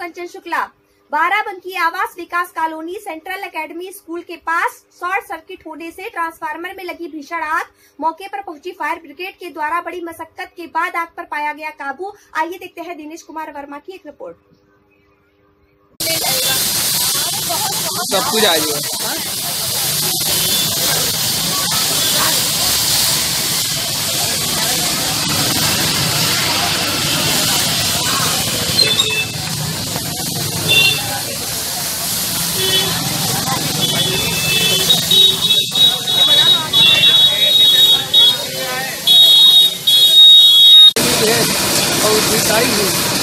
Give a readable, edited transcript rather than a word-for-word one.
कंचन Shukla. Barabanki Awas Vikas colony central academy school के पास short circuit होने से ट्रांसफार्मर में लगी भीषण आग। मौके पर पहुंची फायर ब्रिगेड के द्वारा बड़ी मशक्कत के बाद आग पर पाया गया काबू। आइए देखते हैं दिनेश कुमार वर्मा की एक रिपोर्ट। सब कुछ आ जाएगा। और